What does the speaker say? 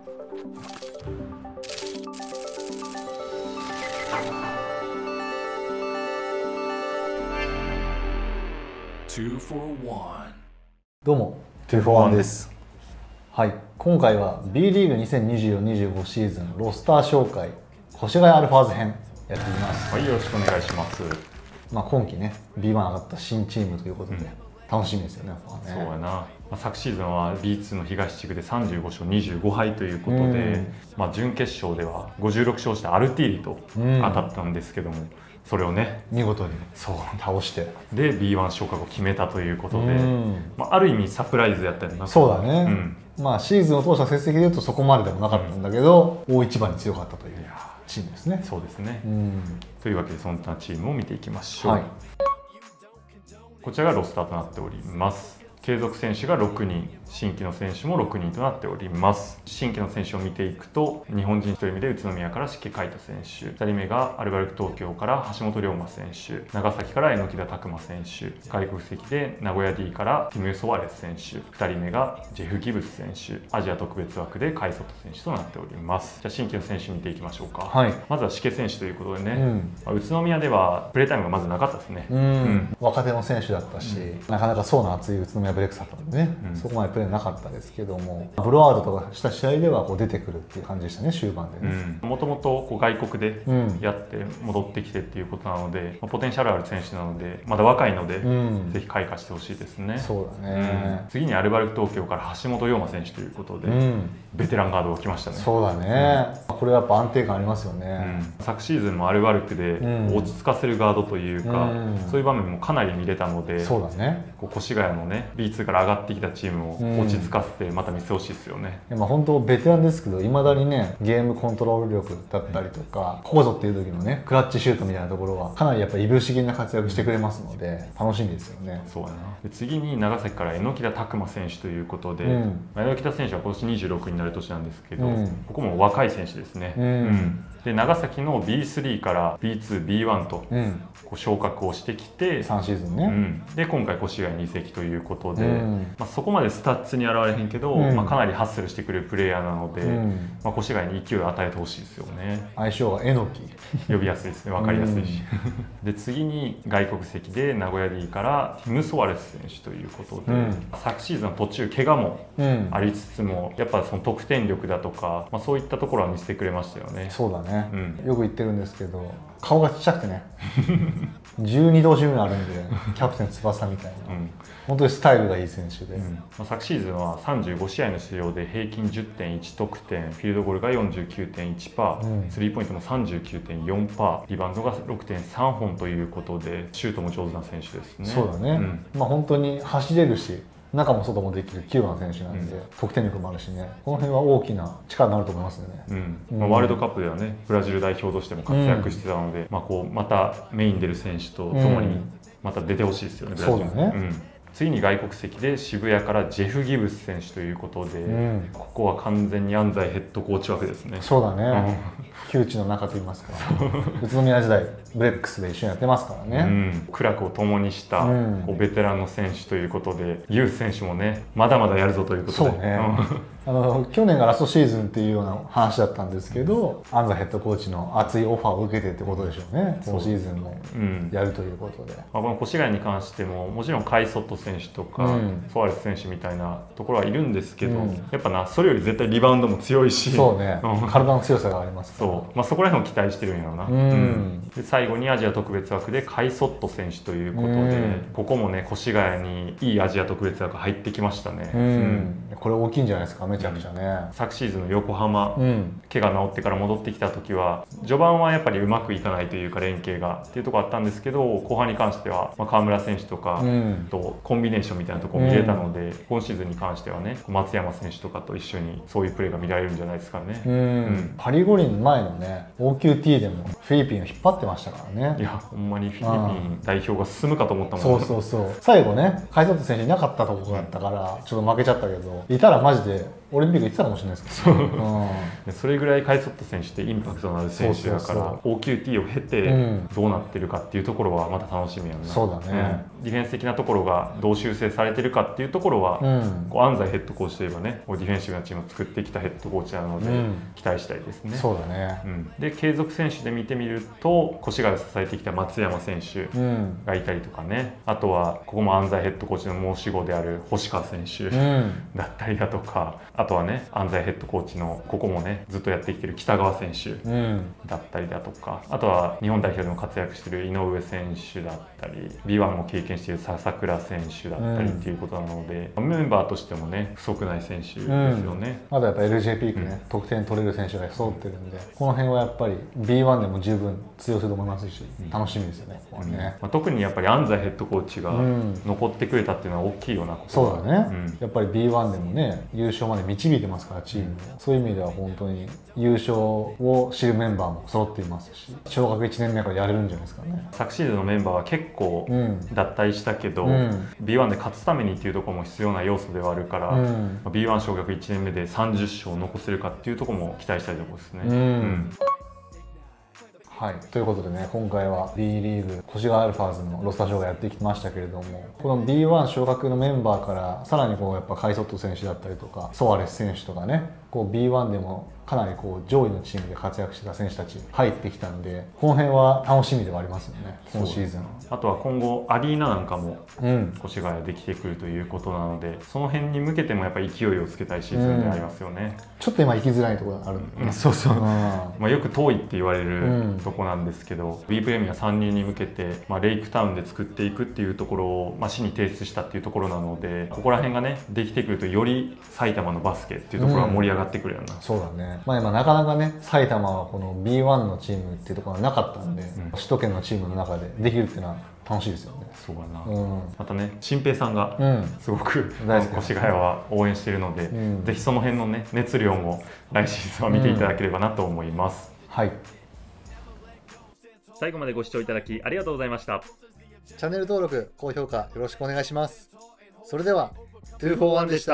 どうも、2for1です。はい、今回は B リーグ2024-25シーズンロスター紹介越谷アルファーズ編やっていきます。 はい、よろしくお願いします。 今季ね B1 上がった新チームということで、楽しみですよね。 そうやな。昨シーズンは B2 の東地区で35勝25敗ということで、準決勝では56勝したアルティーリと当たったんですけども、それをね見事に倒してで B1 昇格を決めたということで、ある意味サプライズやったりな。 そうだね、シーズンを通した成績でいうとそこまででもなかったんだけど、大一番に強かったというチームですね。 そうですね、というわけでそんなチームを見ていきましょう。こちらがロスターとなっております。継続選手が6人、新規の選手も6人となっております。新規の選手を見ていくと、日本人1人目で宇都宮から敷海斗選手、2人目がアルバルク東京から橋本龍馬選手、長崎から榎田拓磨選手、外国籍で名古屋 D からティム・ソワレス選手、2人目がジェフ・ギブス選手、アジア特別枠でカイソット選手となっております。じゃあ新規の選手見ていきましょうか。まずは敷選手ということでね、宇都宮ではプレータイムがまずなかったですね。 若手の選手だったし、なかなか層の厚い宇都宮ブレックスだったのでね、そこまでプレーなかったですけども、ブロワードとかした試合では出てくるっていう感じでしたね、終盤でね。 もともと外国でやって戻ってきてっていうことなので、ポテンシャルある選手なので、まだ若いので、ぜひ開花してほしいですね。 そうだね、 次にアルバルク東京から橋本龍馬選手ということで、ベテランガードが来ましたね。 そうだね、これはやっぱ安定感ありますよね。 昨シーズンもアルバルクで落ち着かせるガードというか、そういう場面もかなり見れたので、 そうだね、 越谷のね B2 から上がってきたチームを落ち着かせてまた見せてほしいですよね。 本当ベテランですけど、いまだにねゲームコントロール力だったりとか、ここぞっていう時のねクラッチシュートみたいなところはかなりやっぱりいぶし銀な活躍してくれますので、楽しみですよね。 そうやな。で次に長崎から榎田拓磨選手ということで、榎田選手は今年26になる年なんですけど、ここも若い選手ですね。で長崎の B3 から B2、B1 と昇格をしてきて 3シーズンね、 で今回越谷に移籍ということで、そこまでスタッツに現れへんけど、かなりハッスルしてくれるプレイヤーなので、越谷に勢いを与えてほしいですよね。 相性が榎木呼びやすいですね、分かりやすいしで次に外国籍で名古屋 D からティム・ソワレス選手ということで、昨シーズンの途中怪我もありつつも、やっぱその得点力だとか、そういったところは見せてくれましたよね。 そうだね、よく言ってるんですけど、顔がちっちゃくてね12頭身目あるんでキャプテン翼みたいな、本当にスタイルがいい選手で、 昨シーズンは35試合の出場で平均 10.1 得点、フィールドゴールが 49.1%、スリーポイントも 39.4%、リバウンドが 6.3 本ということで、シュートも上手な選手ですね。そうだね、 本当に走れるし中も外もできる器用な選手なんで、得点力もあるしね、この辺は大きな力になると思いますよね。 ワールドカップではねブラジル代表としても活躍してたので、またメイン出る選手と共にまた出てほしいですよね、ブラジル。そうだね。次に外国籍で渋谷からジェフ・ギブス選手ということで、ここは完全に安西ヘッドコーチ枠ですね。 そうだね、窮地の中といいますか宇都宮時代ブレックスで一緒にやってますからね。 苦楽を共にしたベテランの選手ということで、ギブス選手もねまだまだやるぞということで。 そうね去年がラストシーズンっていうような話だったんですけど、安西ヘッドコーチの熱いオファーを受けてってことでしょうね。今シーズンもやるということで、 この越谷に関してももちろんカイソット選手とか、ソワレス選手みたいなところはいるんですけど、やっぱなそれより絶対リバウンドも強いし、 そうね、体の強さがありますから、 そこら辺を期待してるんやろうな。で最後にアジア特別枠でカイソット選手ということで、ここもね越谷にいいアジア特別枠入ってきましたね。 これ大きいんじゃないですか、めちゃくちゃね。 昨シーズンの横浜、怪我治ってから戻ってきた時は序盤はやっぱりうまくいかないというか連携がっていうところあったんですけど、後半に関しては河村選手とかとコンビネーションみたいなところ見れたので、今シーズンに関してはね松山選手とかと一緒にそういうプレーが見られるんじゃないですかね。 パリ五輪前のね OQT でもフィリピンを引っ張ってましたからね。 いやほんまにフィリピン代表が進むかと思ったもんね。 そう最後ねカイソット選手いなかったところだったからちょっと負けちゃったけど、いたらマジでオリンピック行ってたかもしれないですけど、 でそれぐらいカイソット選手ってインパクトのある選手だから、 OQT を経てどうなってるかっていうところはまた楽しみよね。 そうだね、 ディフェンス的なところがどう修正されてるかっていうところは、こう安西ヘッドコーチといえばね、こうディフェンシブなチームを作ってきたヘッドコーチなので、期待したいですね。 そうだね、 で継続選手で見てみると、越谷を支えてきた松山選手がいたりとかね、あとはここも安西ヘッドコーチの申し子である星川選手だったりだとか、あとはね安西ヘッドコーチのここもねずっとやってきてる北川選手だったりだとか、あとは日本代表でも活躍している井上選手だったり B1 も経験している笹倉選手だったりっていうことなので、メンバーとしてもね不足ない選手ですよね。 あとやっぱ LJ ピークね、得点取れる選手が揃ってるんで、この辺はやっぱり B1 でも十分通用すると思いますし、楽しみですよね、ここはね。 特にやっぱり安西ヘッドコーチが残ってくれたっていうのは大きいようなことそうだね、やっぱり B1 でもね優勝まで導いてますからチームを、そういう意味では本当に優勝を知るメンバーも揃っていますし、小学1年目からやれるんじゃないですかね。 昨シーズンのメンバーは結構脱退したけど、B1 で勝つためにっていうところも必要な要素ではあるから、B1 小学1年目で30勝を残せるかっていうところも期待したいところですね。 はい、ということでね、今回は B リーグ越谷アルファーズのロスターショーがやってきましたけれども、この B1 昇格のメンバーからさらにこうやっぱカイソット選手だったりとかソアレス選手とかね、こう B1 でもかなりこう上位のチームで活躍してた選手たち入ってきたんで、この辺は楽しみではありますよね、今シーズン。 あとは今後アリーナなんかも越谷できてくるということなので、その辺に向けてもやっぱり勢いをつけたいシーズンでありますよね。 ちょっと今行きづらいところがあるんで、 そうそう、まあよく遠いって言われるとこなんですけど、B プレミア参入に向けて、レイクタウンで作っていくっていうところを、市に提出したっていうところなので、ここら辺がねできてくるとより埼玉のバスケっていうところが盛り上がってくるような、 そうだね。今なかなかね埼玉はこの B1 のチームっていうところがなかったんで、首都圏のチームの中でできるっていうのは楽しいですよね。 そうだな、またね新平さんがすごく、越谷は応援しているので、ぜひその辺のね熱量も来シーズンは見ていただければなと思います。 はい、 最後までご視聴いただきありがとうございました。 チャンネル登録高評価よろしくお願いします。それでは241でした。